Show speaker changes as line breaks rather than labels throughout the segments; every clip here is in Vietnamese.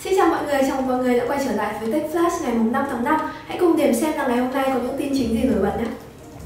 Xin chào mọi người, chào mừng mọi người đã quay trở lại với Tech Flash ngày 5 tháng 5. Hãy cùng điểm xem là ngày hôm nay có những tin chính gì nổi bật nhé.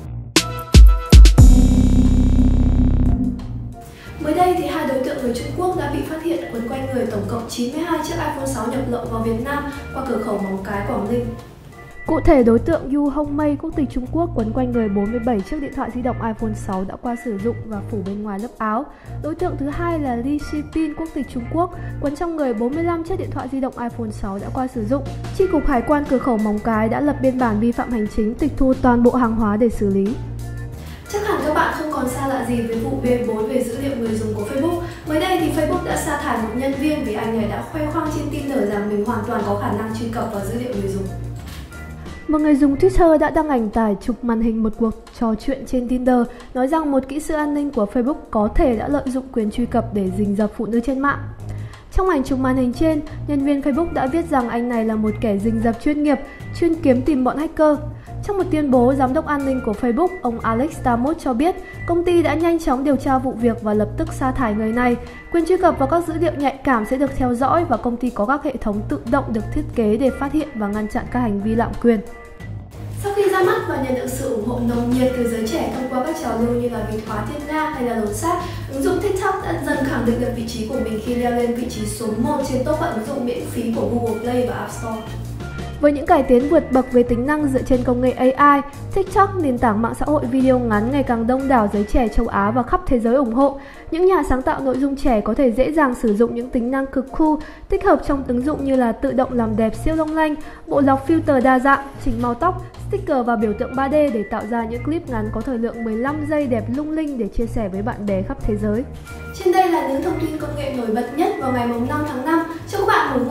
Mới đây thì hai đối tượng người Trung Quốc đã bị phát hiện quấn quanh người tổng cộng 92 chiếc iPhone 6 nhập lậu vào Việt Nam qua cửa khẩu Móng Cái, Quảng Ninh.
Cụ thể, đối tượng Yu Hongmei quốc tịch Trung Quốc quấn quanh người 47 chiếc điện thoại di động iPhone 6 đã qua sử dụng và phủ bên ngoài lớp áo. Đối tượng thứ hai là Li Shipin quốc tịch Trung Quốc quấn trong người 45 chiếc điện thoại di động iPhone 6 đã qua sử dụng. Chi cục Hải quan cửa khẩu Móng Cái đã lập biên bản vi phạm hành chính, tịch thu toàn bộ hàng hóa để xử lý.
Chắc hẳn các bạn không còn xa lạ gì với vụ bê bối về dữ liệu người dùng của Facebook. Mới đây thì Facebook đã sa thải một nhân viên vì anh này đã khoe khoang trên Tinder rằng mình hoàn toàn có khả năng truy cập vào dữ liệu người dùng.
Một người dùng Twitter đã đăng ảnh tải chụp màn hình một cuộc trò chuyện trên Tinder, nói rằng một kỹ sư an ninh của Facebook có thể đã lợi dụng quyền truy cập để rình rập phụ nữ trên mạng. Trong ảnh chụp màn hình trên, nhân viên Facebook đã viết rằng anh này là một kẻ rình rập chuyên nghiệp, chuyên kiếm tìm bọn hacker. Trong một tuyên bố, giám đốc an ninh của Facebook, ông Alex Stamos cho biết công ty đã nhanh chóng điều tra vụ việc và lập tức sa thải người này. Quyền truy cập vào các dữ liệu nhạy cảm sẽ được theo dõi và công ty có các hệ thống tự động được thiết kế để phát hiện và ngăn chặn các hành vi lạm quyền.
Sau khi ra mắt và nhận được sự ủng hộ nồng nhiệt từ giới trẻ thông qua các trào lưu như là vịt hóa thiên nga hay là lột xác, ứng dụng TikTok đã dần khẳng định được vị trí của mình khi leo lên vị trí số 1 trên top các ứng dụng miễn phí của Google Play và App Store.
Với những cải tiến vượt bậc về tính năng dựa trên công nghệ AI, TikTok, nền tảng mạng xã hội video ngắn ngày càng đông đảo giới trẻ châu Á và khắp thế giới ủng hộ. Những nhà sáng tạo nội dung trẻ có thể dễ dàng sử dụng những tính năng cực cool tích hợp trong ứng dụng như là tự động làm đẹp siêu long lanh, bộ lọc filter đa dạng, chỉnh màu tóc, sticker và biểu tượng 3D để tạo ra những clip ngắn có thời lượng 15 giây đẹp lung linh để chia sẻ với bạn bè khắp thế giới.
Trên đây là những thông tin công nghệ nổi bật nhất vào ngày 5 tháng 5. Chúc các bạn một